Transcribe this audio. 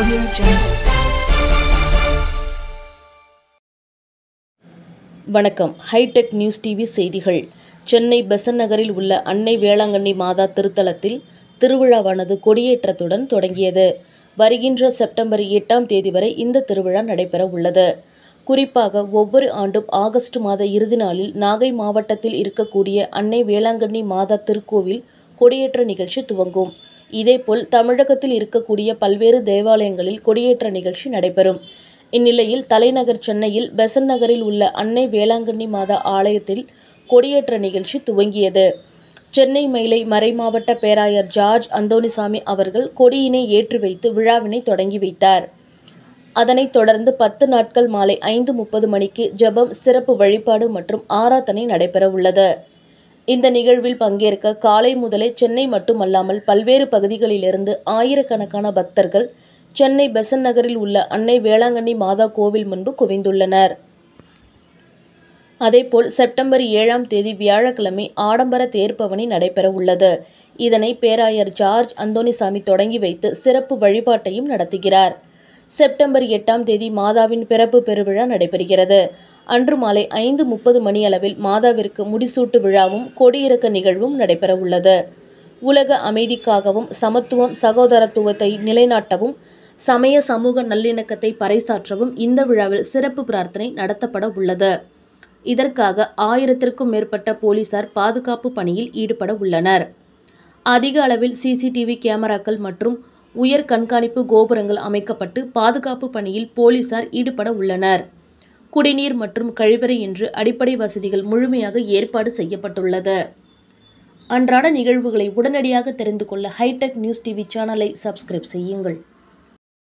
Audio Jungle. வணக்கம். Hitech news TV செய்திகள். சென்னை பெசன்ட் நகரில் உள்ள அன்னை வேளாங்கண்ணி மாதா திருத்தலத்தில் திருவிழாவானது கொடியேற்றத்துடன் தொடங்கியது. வருகின்ற செப்டம்பர் 8ஆம் தேதி வரை இந்த திருவிழா நடைபெற உள்ளது. குறிப்பாக ஒவ்வொரு ஆண்டும் ஆகஸ்ட் மாத இறுதி நாளில் நாகை மாவட்டத்தில் இருக்கக்கூடிய அன்னை வேளாங்கண்ணி மாதா திருக்கோவில் கொடியேற்ற நிகழ்ச்சி துவங்கும். இதேபோல் தமிழகத்தில் இருக்கக்கூடிய பல்வேறு தேவாலயங்களில் கொடியேற்ற நிகழ்ச்சி நடைபெறும். இந்நிலையில் தலைநகர் சென்னையில் பெசன்ட் நகரில் உள்ள அன்னை வேளாங்கண்ணி மாதா ஆலயத்தில் கொடியேற்ற நிகழ்ச்சி துவங்கியது. சென்னை மயிலை மறைமாவட்ட பேராயர் ஜார்ஜ் அந்தோணிசாமி அவர்கள் கொடியினை ஏற்றி வைத்து விழாவினை தொடங்கி வைத்தார். அதனைத் தொடர்ந்து 10 நாட்கள் மாலை 5:30 மணிக்கு ஜெபம், சிறப்பு வழிபாடு மற்றும் ஆராதனை நடைபெற உள்ளது. இந்த நிகழ்வில் பங்கேற்க காலை முதலே சென்னை மட்டுமல்லாமல் பல்வேறு பகுதிகளிலிருந்து ஆயிரக்கணக்கான பக்தர்கள் சென்னை பெசன்ட் நகரில் உள்ள அன்னை வேளாங்கண்ணி மாதா கோவில் முன்பு குவிந்துள்ளனர். அதேபோல் செப்டம்பர் 7ஆம் தேதி வியாழக்கிழமை ஆடம்பர தேர்பவனி நடைபெற உள்ளது. இதனை பேராயர் ஜார்ஜ் அந்தோணிசாமி தொடங்கி வைத்து சிறப்பு வழிபாட்டையும் நடத்துகிறார். செப்டம்பர் 8ஆம் தேதி மாதாவின் பிறப்பு பெருவிழா நடைபெறுகிறது. அன்று மாலை 5:30 மணியளவில் மாதாவிற்கு முடிசூட்டு விழாவும் கொடியிறக்க நிகழ்வும் நடைபெற உள்ளது. உலக அமைதிக்காகவும் சமத்துவம், சகோதரத்துவத்தை நிலைநாட்டவும், சமய சமூக நல்லிணக்கத்தை பறைசாற்றவும் இந்த விழாவில் சிறப்பு பிரார்த்தனை நடத்தப்பட உள்ளது. இதற்காக 1000க்கும் மேற்பட்ட போலீசார் பாதுகாப்பு பணியில் ஈடுபட உள்ளனர். அதிக அளவில் சிசிடிவி கேமராக்கள் மற்றும் உயர் கண்காணிப்பு கோபுரங்கள் அமைக்கப்பட்டு பாதுகாப்பு பணியில் போலீசார் ஈடுபட உள்ளனர். குடிநீர் மற்றும் கழிவறை என்று அடிப்படை வசதிகள் முழுமையாக ஏற்பாடு செய்யப்பட்டுள்ளது. அன்றாட நிகழ்வுகளை உடனடியாக தெரிந்து கொள்ள ஹைடெக் நியூஸ் டிவி சேனலை சப்ஸ்கிரைப் செய்யுங்கள்.